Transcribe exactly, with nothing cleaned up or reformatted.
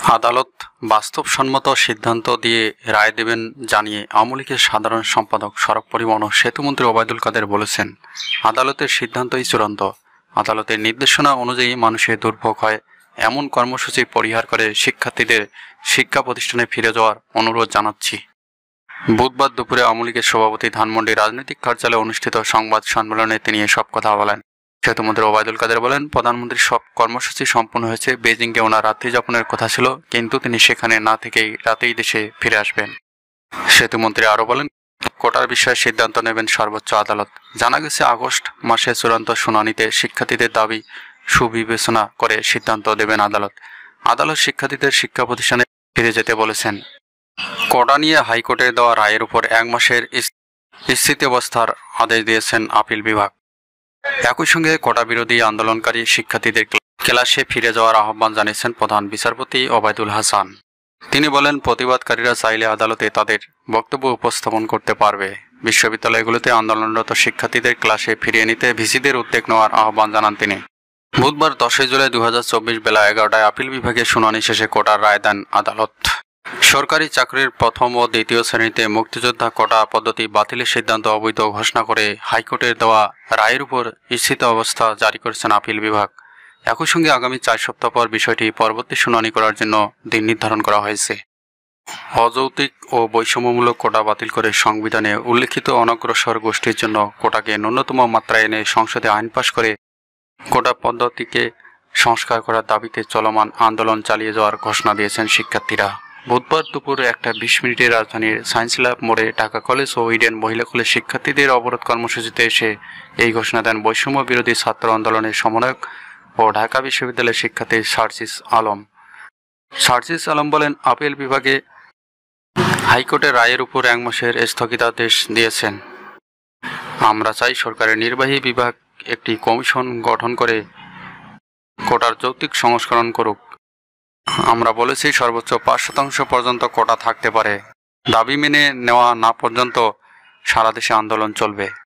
আদালত বাস্তবসম্মত সিদ্ধান্ত দিয়ে রায় দেবেন জানিয়ে আওয়ামী লীগের সাধারণ সম্পাদক সড়ক পরিবহন ও সেতুমন্ত্রী ওবায়দুল কাদের বলেছেন, আদালতের সিদ্ধান্তই চূড়ান্ত। আদালতের নির্দেশনা অনুযায়ী মানুষের দুর্ভোগ হয় এমন কর্মসূচি পরিহার করে শিক্ষার্থীদের শিক্ষা প্রতিষ্ঠানে ফিরে যাওয়ার অনুরোধ জানাচ্ছি। বুধবার দুপুরে আওয়ামী লীগের সভাপতি ধানমন্ডি রাজনৈতিক কার্যালয়ে অনুষ্ঠিত সংবাদ সম্মেলনে তিনি এসব কথা বলেন। সেতুমন্ত্রী ওবায়দুল কাদের বলেন, প্রধানমন্ত্রীর সব কর্মসূচি সম্পন্ন হয়েছে। বেজিংয়ে ওনার রাত্রি যাপনের কথা ছিল, কিন্তু তিনি সেখানে না থেকেই রাতেই দেশে ফিরে আসবেন। সেতুমন্ত্রী আরও বলেন, কোটার বিষয়ে সিদ্ধান্ত নেবেন সর্বোচ্চ আদালত। জানা গেছে, আগস্ট মাসে চূড়ান্ত শুনানিতে শিক্ষার্থীদের দাবি সুবিবেচনা করে সিদ্ধান্ত দেবেন আদালত। আদালত শিক্ষার্থীদের শিক্ষা প্রতিষ্ঠানে ফিরে যেতে বলেছেন। কোটা নিয়ে হাইকোর্টে দেওয়া রায়ের উপর এক মাসের স্থিতাবস্থার আদেশ দিয়েছেন আপিল বিভাগ। একই সঙ্গে কোটা বিরোধী আন্দোলনকারী শিক্ষার্থীদের ক্লাসে ফিরে যাওয়ার আহ্বান জানিয়েছেন প্রধান বিচারপতি ওবায়দুল হাসান। তিনি বলেন, প্রতিবাদকারীরা চাইলে আদালতে তাদের বক্তব্য উপস্থাপন করতে পারবে। বিশ্ববিদ্যালয়গুলোতে আন্দোলনরত শিক্ষার্থীদের ক্লাসে ফিরিয়ে নিতে ভিসিদের উদ্যোগ নেওয়ার আহ্বান জানান তিনি। বুধবার দশই জুলাই দু হাজার চব্বিশ বেলা এগারোটায় আপিল বিভাগের শুনানি শেষে কোটার রায় দেন আদালত। সরকারি চাকরির প্রথম ও দ্বিতীয় শ্রেণীতে মুক্তিযোদ্ধা কোটা পদ্ধতি বাতিলের সিদ্ধান্ত অবৈধ ঘোষণা করে হাইকোর্টের দেওয়া রায়ের উপর স্থিতাবস্থা জারি করেছেন আপিল বিভাগ। একই সঙ্গে আগামী চার সপ্তাহ পর বিষয়টি পরবর্তী শুনানি করার জন্য দিন নির্ধারণ করা হয়েছে। অযৌক্তিক ও বৈষম্যমূলক কোটা বাতিল করে সংবিধানে উল্লেখিত অনগ্রসর গোষ্ঠীর জন্য কোটাকে ন্যূনতম মাত্রায় এনে সংসদে আইন পাশ করে কোটা পদ্ধতিকে সংস্কার করার দাবিতে চলমান আন্দোলন চালিয়ে যাওয়ার ঘোষণা দিয়েছেন শিক্ষার্থীরা। বুধবার দুপুরে একটা বিশ মিনিটে রাজধানীর সায়েন্স ল্যাব মোড়ে ঢাকা কলেজ ও ইডেন মহিলা কলেজ শিক্ষার্থীদের অবরোধ কর্মসূচিতে এসে এই ঘোষণা দেন বৈষম্য বিরোধী ছাত্র আন্দোলনের সমন্বয়ক ও ঢাকা বিশ্ববিদ্যালয়ের শিক্ষার্থী সার্জিস আলম। সার্জিস আলম বলেন, আপিল বিভাগে হাইকোর্টের রায়ের উপর এক মাসের স্থগিতাদেশ দিয়েছেন। আমরা চাই সরকারের নির্বাহী বিভাগ একটি কমিশন গঠন করে কোটার যৌক্তিক সংস্করণ করুক। আমরা বলেছি, সর্বোচ্চ পাঁচ শতাংশ পর্যন্ত কোটা থাকতে পারে। দাবি মেনে নেওয়া না পর্যন্ত সারা দেশে আন্দোলন চলবে।